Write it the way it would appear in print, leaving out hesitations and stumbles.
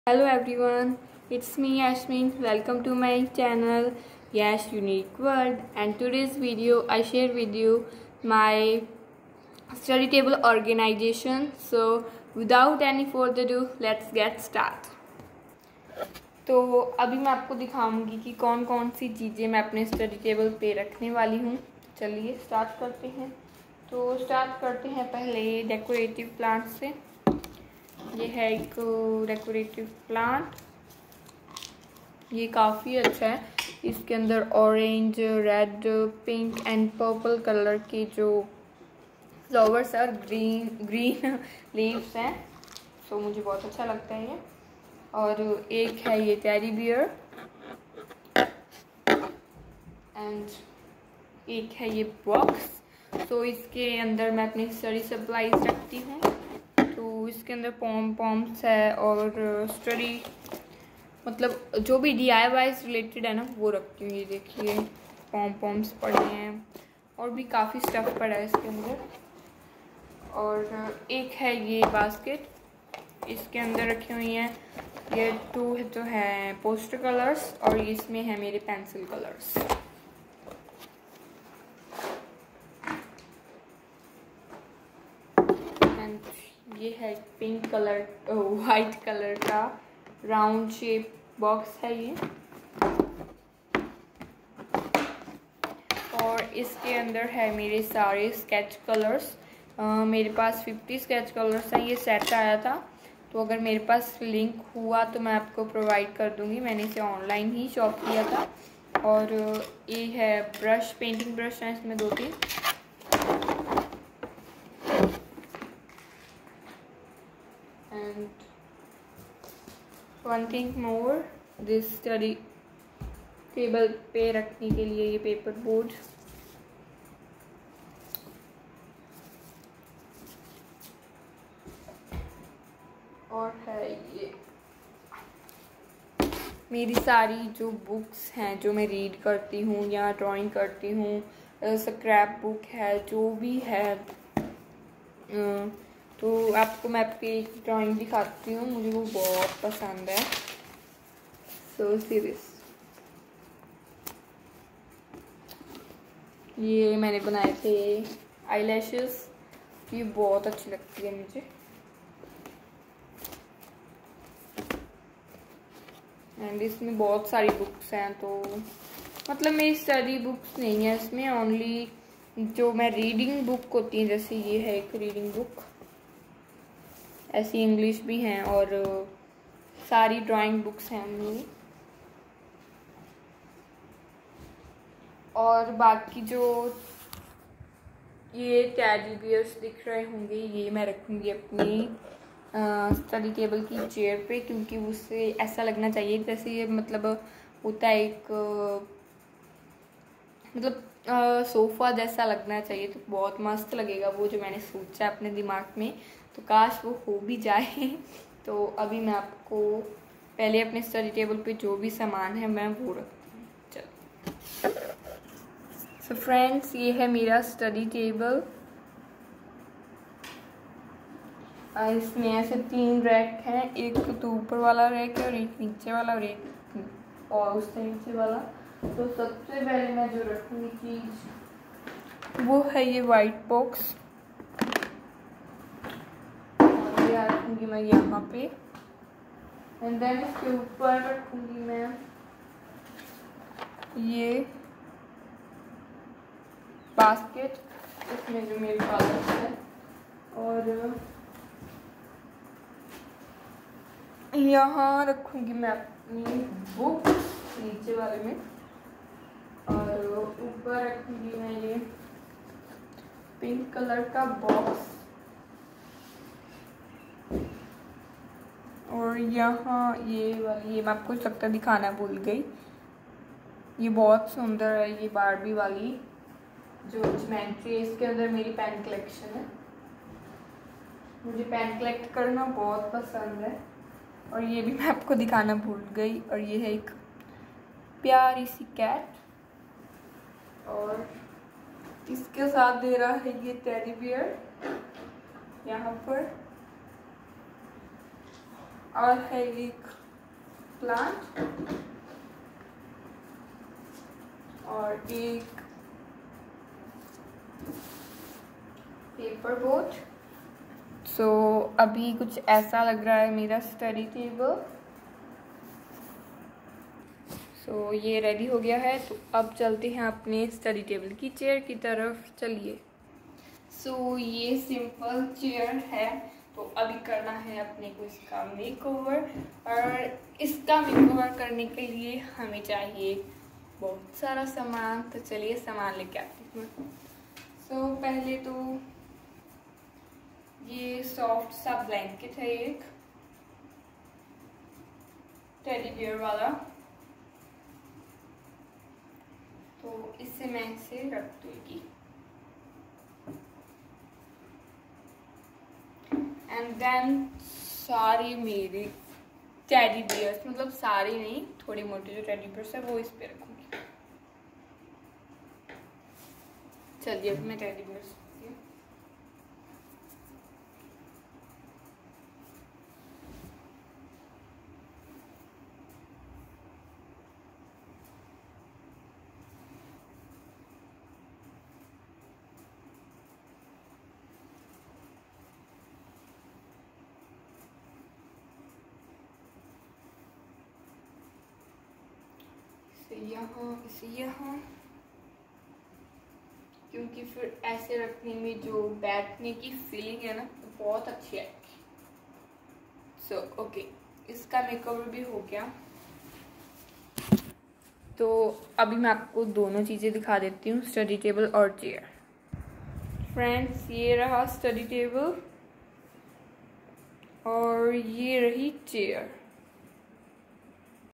Hello everyone, it's me Yasmin. Welcome to my channel Yash Unique World, and today's video I share with you my study table organization. So without any further ado, let's get start. तो अभी मैं आपको दिखाऊंगी कि कौन कौन सी चीज़ें मैं अपने स्टडी टेबल पे रखने वाली हूँ। चलिए स्टार्ट करते हैं। तो स्टार्ट करते हैं पहले डेकोरेटिव प्लांट से। ये है एक डेकोरेटिव प्लांट, ये काफ़ी अच्छा है। इसके अंदर orange, red, pink and purple colour के जो फ्लावर्स और ग्रीन लीव्स हैं, तो मुझे बहुत अच्छा लगता है ये। और एक है ये टेडी बियर एंड एक है ये बॉक्स। तो इसके अंदर मैं अपनी स्टडी सप्लाईज रखती हूँ। तो इसके अंदर पॉम्स है और स्टडी मतलब जो भी DIY रिलेटेड है ना वो रखती हूँ। ये देखिए पॉम्स पड़े हैं और भी काफ़ी स्टफ़ पड़ा है इसके अंदर। और एक है ये बास्केट, इसके अंदर रखी हुई हैं ये टू तो है पोस्टर कलर्स और इसमें है मेरे पेंसिल कलर्स। ये है पिंक कलर वाइट कलर का राउंड शेप बॉक्स है ये। और इसके अंदर है मेरे सारे स्केच कलर्स। मेरे पास 50 स्केच कलर्स हैं। ये सेट आया था, तो अगर मेरे पास लिंक हुआ तो मैं आपको प्रोवाइड कर दूंगी। मैंने इसे ऑनलाइन ही शॉप किया था। और ये है ब्रश, पेंटिंग ब्रश हैं इसमें 2-3। And one thing more, this study table पे रखने के लिए ये पेपर बोर्ड। और है ये मेरी सारी जो बुक्स हैं जो मैं रीड करती हूँ या ड्राइंग करती हूँ, स्क्रैप बुक है जो भी है। तो आपको मैं आपकी एक ड्राइंग दिखाती हूँ, मुझे वो बहुत पसंद है। सो सीरियस, ये मैंने बनाए थे आईलैशेस, ये बहुत अच्छी लगती है मुझे। एंड इसमें बहुत सारी बुक्स हैं, तो मतलब मेरी स्टडी बुक्स नहीं है इसमें, ओनली जो मैं रीडिंग बुक होती है, जैसे ये है एक रीडिंग बुक, ऐसी इंग्लिश भी हैं और सारी ड्राइंग बुक्स हैं मेरी। और बाकी जो ये टेडी बियर्स दिख रहे होंगे, ये मैं रखूँगी अपनी स्टडी टेबल की चेयर पे, क्योंकि उससे ऐसा लगना चाहिए जैसे ये मतलब होता है एक मतलब सोफ़ा जैसा लगना चाहिए। तो बहुत मस्त लगेगा वो जो मैंने सोचा अपने दिमाग में, तो काश वो हो भी जाए। तो अभी मैं आपको पहले अपने स्टडी टेबल पे जो भी सामान है मैं वो रखती हूँ। चलो सो फ्रेंड्स, ये है मेरा स्टडी टेबल। इसमें ऐसे 3 रैक हैं, एक तो ऊपर वाला रैक है और एक नीचे वाला और एक और उससे नीचे वाला। तो सबसे पहले मैं जो रखूँगी चीज़ वो है ये वाइट बॉक्स, और ये रखूँगी मैं यहाँ पे। एंड देन इसके ऊपर रखूँगी मैं ये बास्केट, इसमें जो मेरे कलर्स है। और यहाँ रखूँगी मैं अपनी बुक नीचे वाले में, और ऊपर रखूँगी मैं ये पिंक कलर का बॉक्स। और यहाँ ये वाली, ये मैं आपको लगता दिखाना भूल गई, ये बहुत सुंदर है, ये बारबी वाली जो ज्योमेट्री है। इसके अंदर मेरी पेन कलेक्शन है, मुझे पेन कलेक्ट करना बहुत पसंद है। और ये भी मैं आपको दिखाना भूल गई। और ये है एक प्यारी सी कैट, और इसके साथ दे रहा है ये टेडी बियर यहाँ पर। और है एक प्लांट और एक पेपर बोट। सो अभी कुछ ऐसा लग रहा है मेरा स्टडी टेबल। सो ये रेडी हो गया है, तो अब चलते हैं अपने स्टडी टेबल की चेयर की तरफ। चलिए। सो ये सिंपल चेयर है, तो अभी करना है अपने को इसका मेकओवर। और इसका मेकओवर करने के लिए हमें चाहिए बहुत सारा सामान, तो चलिए सामान लेके आती हूँ। सो पहले तो ये सॉफ्ट सा ब्लैंकेट है, एक टेडी बियर वाला, तो इससे मैं इसे रख दूंगी। एंड देन सारे मेरे टेडी बियर्स, मतलब सारे नहीं, थोड़े मोटे जो टेडी बियर्स है वो इस पे रखूंगी। चलिए अब मैं टेडी बियर्स इसे यहाँ, क्योंकि फिर ऐसे रखने में जो बैठने की फीलिंग है ना वो बहुत अच्छी आएगी। सो ओके, इसका मेकओवर भी हो गया। तो अभी मैं आपको दोनों चीज़ें दिखा देती हूँ, स्टडी टेबल और चेयर। फ्रेंड्स, ये रहा स्टडी टेबल और ये रही चेयर।